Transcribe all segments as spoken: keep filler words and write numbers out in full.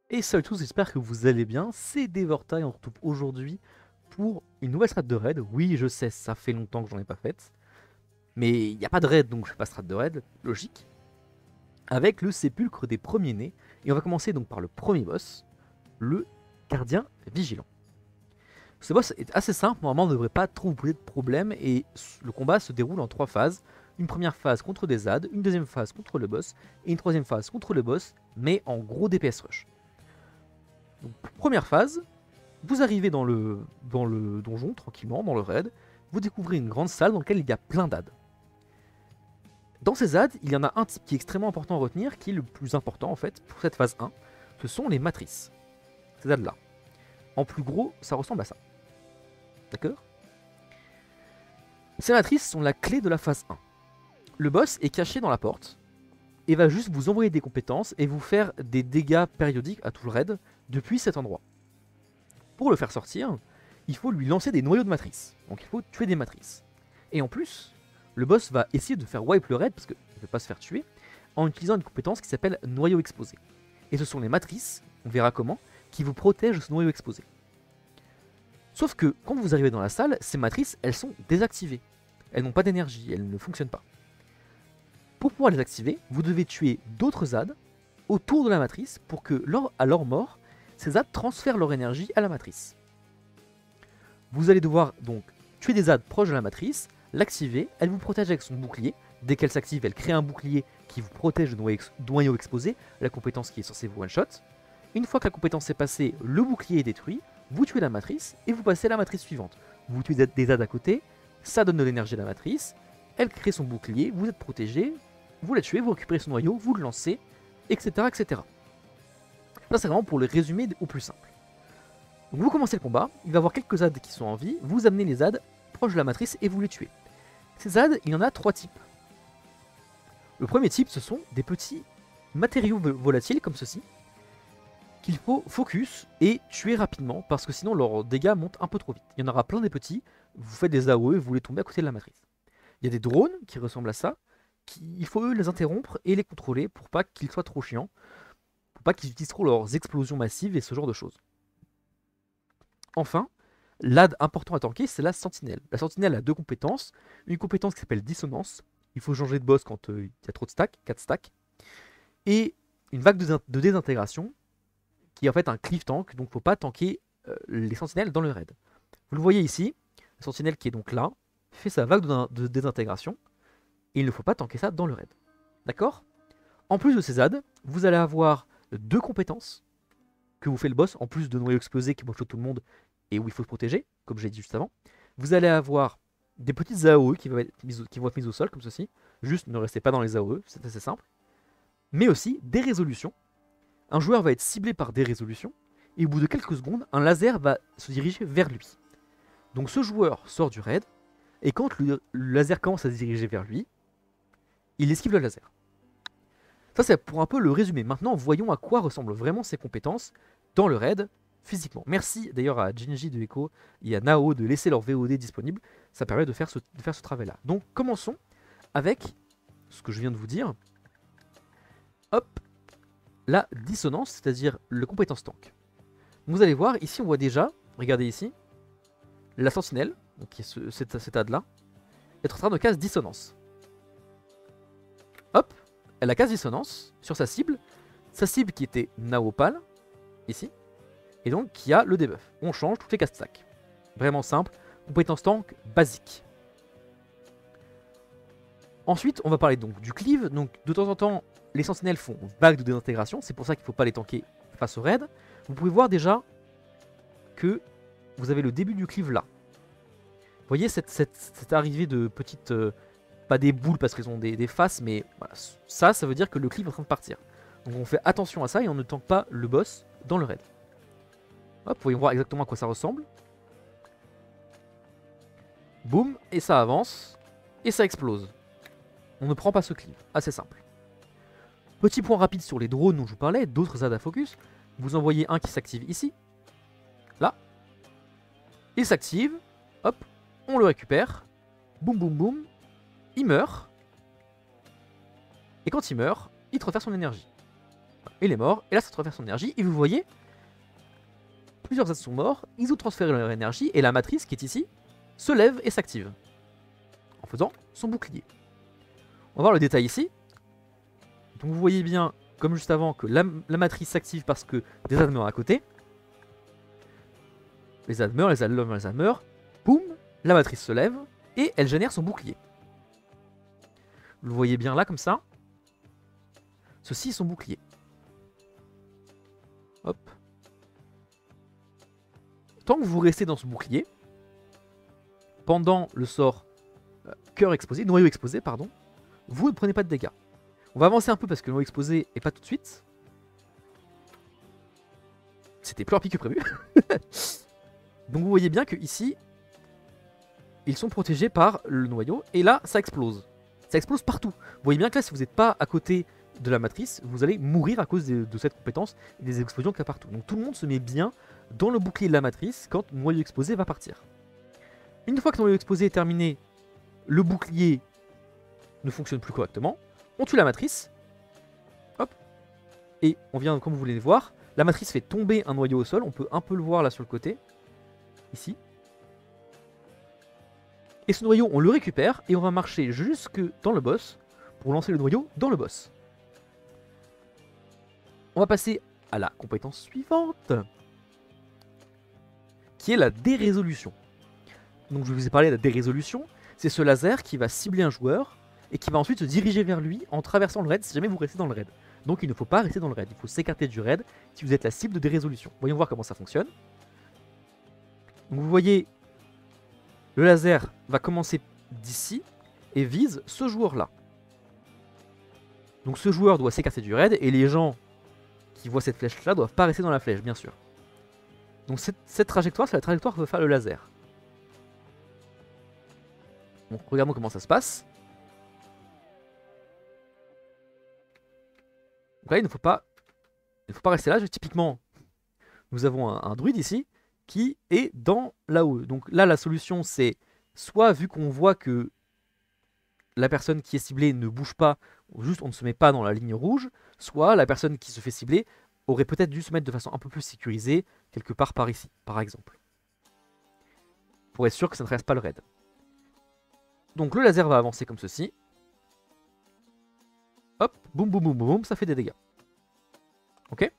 Et salut à tous, j'espère que vous allez bien, c'est Devorta et on se retrouve aujourd'hui pour une nouvelle strat de raid. Oui, je sais, ça fait longtemps que j'en ai pas faite, mais il n'y a pas de raid donc je fais pas strat de raid, logique. Avec le sépulcre des premiers-nés, et on va commencer donc par le premier boss, le gardien vigilant. Ce boss est assez simple, normalement on ne devrait pas trop vous poser de problème, et le combat se déroule en trois phases. Une première phase contre des Z A D, une deuxième phase contre le boss, et une troisième phase contre le boss, mais en gros D P S rush. Donc, première phase, vous arrivez dans le, dans le donjon tranquillement, dans le raid, vous découvrez une grande salle dans laquelle il y a plein d'A D. Dans ces A D, il y en a un type qui est extrêmement important à retenir, qui est le plus important en fait pour cette phase un, ce sont les matrices. Ces A D là. En plus gros, ça ressemble à ça. D'accord? Ces matrices sont la clé de la phase un. Le boss est caché dans la porte, et va juste vous envoyer des compétences et vous faire des dégâts périodiques à tout le raid depuis cet endroit. Pour le faire sortir, il faut lui lancer des noyaux de matrice. Donc il faut tuer des matrices. Et en plus, le boss va essayer de faire wipe le raid, parce qu'il ne veut pas se faire tuer, en utilisant une compétence qui s'appelle noyau exposé. Et ce sont les matrices, on verra comment, qui vous protègent de ce noyau exposé. Sauf que quand vous arrivez dans la salle, ces matrices, elles sont désactivées. Elles n'ont pas d'énergie, elles ne fonctionnent pas. Pour pouvoir les activer, vous devez tuer d'autres Z A D autour de la matrice pour que, lors, à leur mort, ces Z A D transfèrent leur énergie à la matrice. Vous allez devoir donc tuer des Z A D proches de la matrice, l'activer, elle vous protège avec son bouclier. Dès qu'elle s'active, elle crée un bouclier qui vous protège de noyau exposé, la compétence qui est censée vous one-shot. Une fois que la compétence est passée, le bouclier est détruit, vous tuez la matrice et vous passez à la matrice suivante. Vous tuez des Z A D à côté, ça donne de l'énergie à la matrice, elle crée son bouclier, vous êtes protégé, vous la tuez, vous récupérez son noyau, vous le lancez, et cetera et cetera. Ça c'est vraiment pour le résumé au plus simple. Donc vous commencez le combat, il va y avoir quelques Z A D qui sont en vie, vous amenez les Z A D proches de la matrice et vous les tuez. Ces Z A D, il y en a trois types. Le premier type, ce sont des petits matériaux volatiles comme ceci, qu'il faut focus et tuer rapidement, parce que sinon leurs dégâts montent un peu trop vite. Il y en aura plein des petits, vous faites des A O E, vous les tombez à côté de la matrice. Il y a des drones qui ressemblent à ça, qui, il faut eux les interrompre et les contrôler pour pas qu'ils soient trop chiants, pour pas qu'ils utilisent trop leurs explosions massives et ce genre de choses. Enfin, l'A D important à tanker, c'est la sentinelle. La sentinelle a deux compétences, une compétence qui s'appelle dissonance, il faut changer de boss quand euh, il y a trop de stacks, quatre stacks, et une vague de, de désintégration, qui est en fait un cleave tank, donc il ne faut pas tanker euh, les sentinelles dans le raid. Vous le voyez ici, la sentinelle qui est donc là, fait sa vague de, de désintégration, et il ne faut pas tanker ça dans le raid. D'accord? En plus de ces Z A D, vous allez avoir deux compétences que vous fait le boss, en plus de noyau explosé qui one-shot tout le monde et où il faut se protéger, comme j'ai dit juste avant. Vous allez avoir des petites A O E qui vont, être mises, qui vont être mises au sol, comme ceci. Juste ne restez pas dans les A O E, c'est assez simple. Mais aussi des résolutions. Un joueur va être ciblé par des résolutions, et au bout de quelques secondes, un laser va se diriger vers lui. Donc ce joueur sort du raid, et quand le, le laser commence à se diriger vers lui, il esquive le laser. Ça c'est pour un peu le résumé. Maintenant voyons à quoi ressemblent vraiment ces compétences dans le raid physiquement. Merci d'ailleurs à Jinji de Echo et à Nao de laisser leur V O D disponible. Ça permet de faire ce, de faire ce travail-là. Donc commençons avec ce que je viens de vous dire. Hop, la dissonance, c'est-à-dire le compétence tank. Vous allez voir, ici on voit déjà, regardez ici, la sentinelle, donc qui est ce, cet, cet A D là, être en train de casse dissonance. Hop, elle a casse dissonance sur sa cible, sa cible qui était Naopal, ici, et donc qui a le debuff. On change toutes les quatre stacks. Vraiment simple, compétence tank basique. Ensuite, on va parler donc du cleave. Donc de temps en temps, les sentinelles font vague de désintégration, c'est pour ça qu'il ne faut pas les tanker face au raid. Vous pouvez voir déjà que vous avez le début du cleave là. Vous voyez cette, cette, cette arrivée de petites... Euh, pas des boules parce qu'elles ont des, des faces, mais voilà, ça, ça veut dire que le cleave est en train de partir. Donc on fait attention à ça et on ne tank pas le boss dans le raid. Hop, voyons voir exactement à quoi ça ressemble. Boum, et ça avance, et ça explose. On ne prend pas ce cleave, assez simple. Petit point rapide sur les drones dont je vous parlais, d'autres Z A D à focus. Vous en voyez un qui s'active ici, là. Il s'active, hop, on le récupère, boum boum boum, il meurt. Et quand il meurt, il transfère son énergie. Il est mort, et là ça transfère son énergie, et vous voyez, plusieurs êtres sont morts, ils ont transféré leur énergie, et la matrice qui est ici se lève et s'active, en faisant son bouclier. On va voir le détail ici. Donc vous voyez bien, comme juste avant, que la, la matrice s'active parce que des âmes meurent à côté. Les âmes meurent, les âmes meurent, les âmes meurent. Boum, la matrice se lève, et elle génère son bouclier. Vous le voyez bien là, comme ça. Ceci est son bouclier. Hop. Tant que vous restez dans ce bouclier, pendant le sort euh, cœur exposé, noyau exposé, pardon, vous ne prenez pas de dégâts. On va avancer un peu parce que le noyau exposé est pas tout de suite. C'était plus rapide que prévu. Donc vous voyez bien que ici, ils sont protégés par le noyau, et là, ça explose. Ça explose partout. Vous voyez bien que là, si vous n'êtes pas à côté de la matrice, vous allez mourir à cause de, de cette compétence et des explosions qu'il y a partout. Donc tout le monde se met bien dans le bouclier de la matrice quand le noyau exposé va partir. Une fois que le noyau exposé est terminé, le bouclier ne fonctionne plus correctement. On tue la matrice. Hop. Et on vient, comme vous voulez le voir, la matrice fait tomber un noyau au sol. On peut un peu le voir là sur le côté. Ici. Et ce noyau, on le récupère et on va marcher jusque dans le boss pour lancer le noyau dans le boss. On va passer à la compétence suivante, qui est la dérésolution. Donc je vous ai parlé de la dérésolution, c'est ce laser qui va cibler un joueur et qui va ensuite se diriger vers lui en traversant le raid si jamais vous restez dans le raid. Donc il ne faut pas rester dans le raid, il faut s'écarter du raid si vous êtes la cible de dérésolution. Voyons voir comment ça fonctionne. Donc vous voyez, le laser va commencer d'ici et vise ce joueur-là. Donc ce joueur doit s'écarter du raid et les gens qui voient cette flèche-là doivent pas rester dans la flèche, bien sûr. Donc cette, cette trajectoire, c'est la trajectoire que veut faire le laser. Donc regardons comment ça se passe. Donc là, il ne faut pas, il ne faut pas rester là. Typiquement, nous avons un, un druide ici qui est dans là-haut. Donc là, la solution, c'est soit vu qu'on voit que la personne qui est ciblée ne bouge pas, ou juste on ne se met pas dans la ligne rouge, soit la personne qui se fait cibler aurait peut-être dû se mettre de façon un peu plus sécurisée, quelque part par ici, par exemple. Pour être sûr que ça ne reste pas le raid. Donc le laser va avancer comme ceci. Hop, boum boum boum boum, ça fait des dégâts. Ok.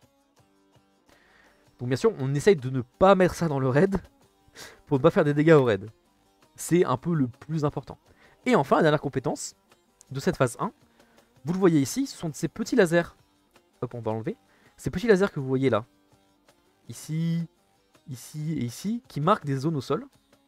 Donc bien sûr, on essaye de ne pas mettre ça dans le raid, pour ne pas faire des dégâts au raid. C'est un peu le plus important. Et enfin, la dernière compétence de cette phase un, vous le voyez ici, ce sont ces petits lasers. Hop, on va enlever. Ces petits lasers que vous voyez là, ici, ici et ici, qui marquent des zones au sol.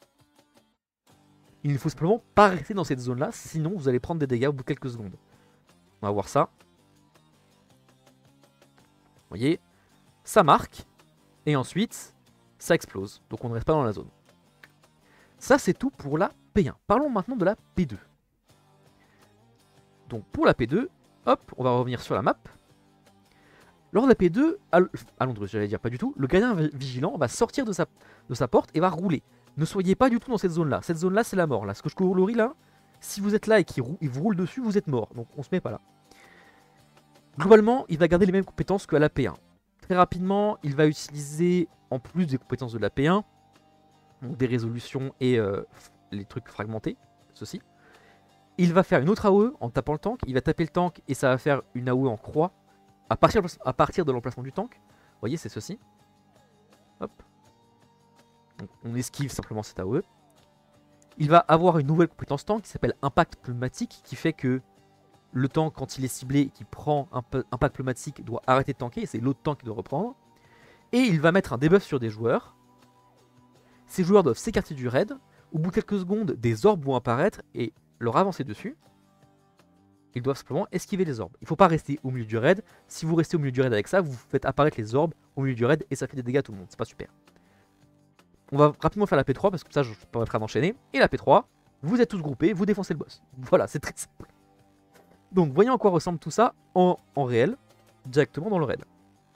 Il ne faut simplement pas rester dans cette zone là, sinon vous allez prendre des dégâts au bout de quelques secondes. On va voir ça. Vous voyez, ça marque, et ensuite, ça explose. Donc on ne reste pas dans la zone. Ça c'est tout pour la P un. Parlons maintenant de la P deux. Donc pour la P deux, hop, on va revenir sur la map. Lors de la P deux, à Londres, j'allais dire pas du tout, le gardien vigilant va sortir de sa, de sa porte et va rouler. Ne soyez pas du tout dans cette zone-là. Cette zone-là, c'est la mort. Là, ce que je colorie là, si vous êtes là et qu'il vous roule dessus, vous êtes mort. Donc on se met pas là. Globalement, il va garder les mêmes compétences qu'à la P un. Très rapidement, il va utiliser, en plus des compétences de la P un, donc des résolutions et euh, les trucs fragmentés, ceci. Il va faire une autre A O E en tapant le tank. Il va taper le tank et ça va faire une A O E en croix à partir, à partir de l'emplacement du tank. Vous voyez, c'est ceci. Hop. Donc, on esquive simplement cette A O E. Il va avoir une nouvelle compétence tank qui s'appelle Impact Pneumatique, qui fait que le tank, quand il est ciblé et qu'il prend un Impact Pneumatique, doit arrêter de tanker et c'est l'autre tank qui doit reprendre. Et il va mettre un debuff sur des joueurs. Ces joueurs doivent s'écarter du raid. Au bout de quelques secondes, des orbes vont apparaître et leur avancer dessus. Ils doivent simplement esquiver les orbes. Il ne faut pas rester au milieu du raid. Si vous restez au milieu du raid avec ça, vous faites apparaître les orbes au milieu du raid et ça fait des dégâts à tout le monde. C'est pas super. On va rapidement faire la P trois parce que ça, je permettrai d'enchaîner. Et la P trois, vous êtes tous groupés, vous défoncez le boss. Voilà, c'est très simple. Donc, voyons à quoi ressemble tout ça en, en réel, directement dans le raid.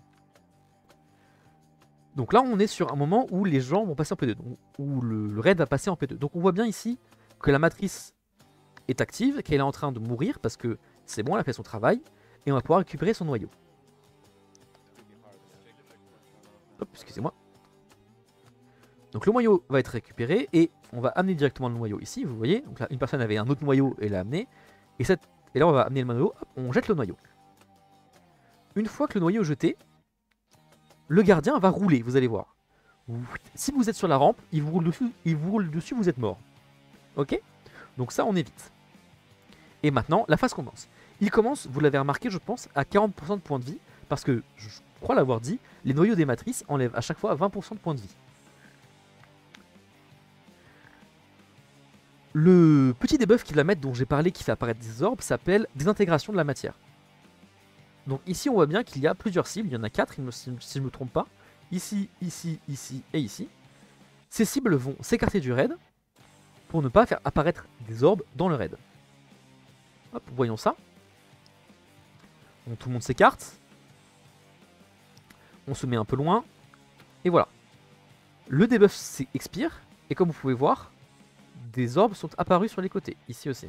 Donc là, on est sur un moment où les gens vont passer en P deux, donc, où le, le raid va passer en P deux. Donc on voit bien ici que la matrice est active, qu'elle est en train de mourir parce que c'est bon, elle a fait son travail, et on va pouvoir récupérer son noyau. Hop, excusez-moi. Donc le noyau va être récupéré et on va amener directement le noyau ici, vous voyez. Donc là, une personne avait un autre noyau et l'a amené. Et, cette... et là, on va amener le noyau, hop, on jette le noyau. Une fois que le noyau est jeté, le gardien va rouler, vous allez voir. Si vous êtes sur la rampe, il vous roule dessus, il vous roule dessus, vous êtes mort. Ok? Donc ça, on évite. Et maintenant, la phase commence. Il commence, vous l'avez remarqué, je pense, à quarante pour cent de points de vie. Parce que, je crois l'avoir dit, les noyaux des matrices enlèvent à chaque fois vingt pour cent de points de vie. Le petit debuff qu'il va mettre, dont j'ai parlé, qui fait apparaître des orbes, s'appelle désintégration de la matière. Donc ici, on voit bien qu'il y a plusieurs cibles. Il y en a quatre, si je ne me trompe pas. Ici, ici, ici et ici. Ces cibles vont s'écarter du raid pour ne pas faire apparaître des orbes dans le raid. Hop, voyons ça. Bon, tout le monde s'écarte. On se met un peu loin. Et voilà. Le debuff expire. Et comme vous pouvez voir, des orbes sont apparus sur les côtés. Ici aussi.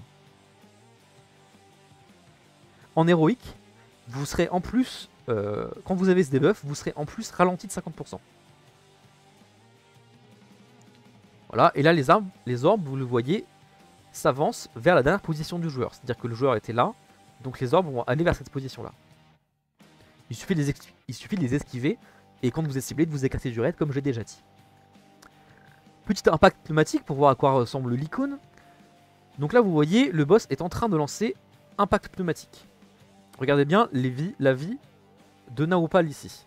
En héroïque, vous serez en plus, euh, quand vous avez ce debuff, vous serez en plus ralenti de cinquante pour cent. Voilà, et là les, arbres, les orbes, vous le voyez, s'avancent vers la dernière position du joueur. C'est-à-dire que le joueur était là, donc les orbes vont aller vers cette position-là. Il suffit, de les il suffit de les esquiver, et quand vous êtes ciblé, de vous écarter du raid, comme j'ai déjà dit. Petit impact pneumatique pour voir à quoi ressemble l'icône. Donc là, vous voyez, le boss est en train de lancer impact pneumatique. Regardez bien les vies, la vie de Naopal ici.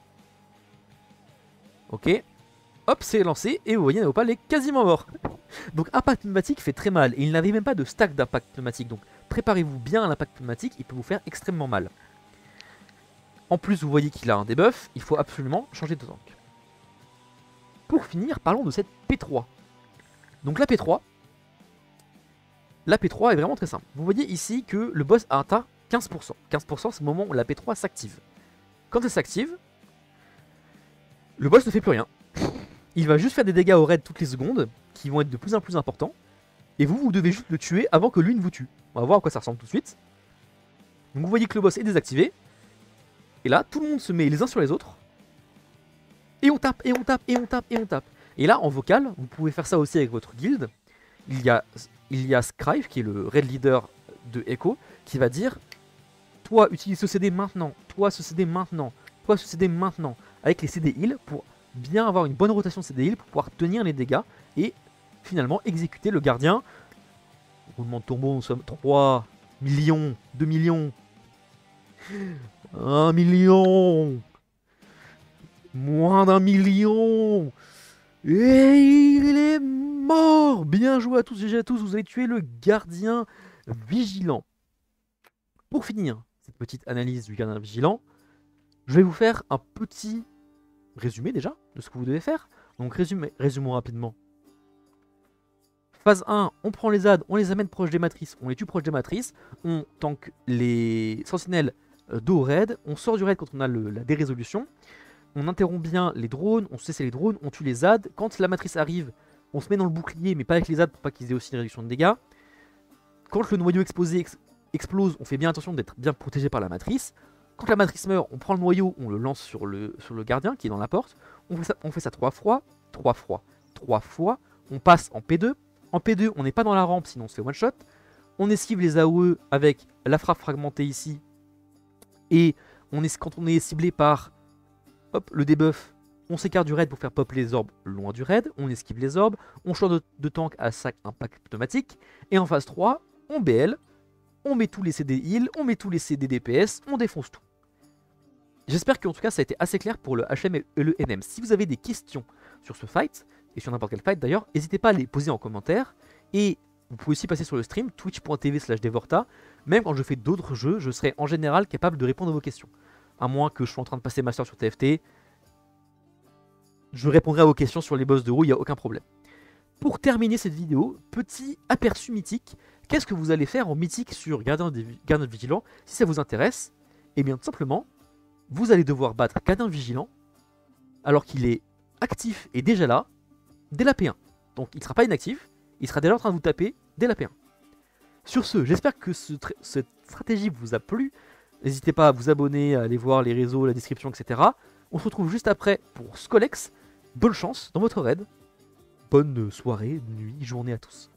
Ok. Hop, c'est lancé et vous voyez Naopal est quasiment mort. Donc impact pneumatique fait très mal et il n'avait même pas de stack d'impact pneumatique. Donc préparez-vous bien à l'impact pneumatique, il peut vous faire extrêmement mal. En plus, vous voyez qu'il a un debuff, il faut absolument changer de tank. Pour finir, parlons de cette P trois. Donc la P trois, la P trois est vraiment très simple. Vous voyez ici que le boss a atteint quinze pour cent. quinze pour cent, c'est le moment où la P trois s'active. Quand elle s'active, le boss ne fait plus rien. Il va juste faire des dégâts au raid toutes les secondes, qui vont être de plus en plus importants. Et vous, vous devez juste le tuer avant que lui ne vous tue. On va voir à quoi ça ressemble tout de suite. Donc vous voyez que le boss est désactivé. Et là, tout le monde se met les uns sur les autres. Et on tape, et on tape, et on tape, et on tape. Et là, en vocal, vous pouvez faire ça aussi avec votre guilde. Il y a, il y a Scrive, qui est le raid leader de Echo, qui va dire: toi, utilise ce C D maintenant, toi, ce C D maintenant, toi, ce C D maintenant, avec les C D heal, pour bien avoir une bonne rotation de C D heal, pour pouvoir tenir les dégâts, et finalement exécuter le gardien. Roulement de tombeau, nous sommes trois millions, deux millions, un million, moins d'un million, et il est mort. Bien joué à tous et à tous, vous avez tué le gardien vigilant. Pour finir cette petite analyse du gardien vigilant, je vais vous faire un petit résumé déjà de ce que vous devez faire. Donc résumé, résumons rapidement. Phase un, on prend les adds, on les amène proches des matrices, on les tue proches des matrices, on tank les sentinelles de au raid, on sort du raid quand on a le, la dérésolution, on interrompt bien les drones, on cesse les drones, on tue les adds. Quand la matrice arrive, on se met dans le bouclier, mais pas avec les adds pour pas qu'ils aient aussi une réduction de dégâts. Quand le noyau explosé ex explose, on fait bien attention d'être bien protégé par la matrice. Quand la matrice meurt, on prend le noyau, on le lance sur le, sur le gardien qui est dans la porte. On fait ça, on fait ça trois fois, trois fois, trois fois. On passe en P deux. En P deux, on n'est pas dans la rampe, sinon on se fait one shot. On esquive les A O E avec la frappe fragmentée ici. Et on est, quand on est ciblé par hop, le debuff, on s'écarte du raid pour faire pop les orbes loin du raid. On esquive les orbes. On change de, de tank à sac impact pneumatique. Et en phase trois, on B L. On met tous les C D heal, on met tous les C D D P S, on défonce tout. J'espère qu'en tout cas ça a été assez clair pour le H M et le N M. Si vous avez des questions sur ce fight, et sur n'importe quel fight d'ailleurs, n'hésitez pas à les poser en commentaire. Et vous pouvez aussi passer sur le stream twitch point t v slash devorta. Même quand je fais d'autres jeux, je serai en général capable de répondre à vos questions. À moins que je sois en train de passer master sur T F T, je répondrai à vos questions sur les boss de haut, il n'y a aucun problème. Pour terminer cette vidéo, petit aperçu mythique. Qu'est-ce que vous allez faire en mythique sur Gardien, Gardien Vigilant? Si ça vous intéresse, eh bien tout simplement, vous allez devoir battre Gardien Vigilant alors qu'il est actif et déjà là, dès la P un. Donc il ne sera pas inactif, il sera déjà en train de vous taper dès la P un. Sur ce, j'espère que ce cette stratégie vous a plu. N'hésitez pas à vous abonner, à aller voir les réseaux, la description, et cetera. On se retrouve juste après pour Skolex. Bonne chance dans votre raid. Bonne soirée, nuit, journée à tous.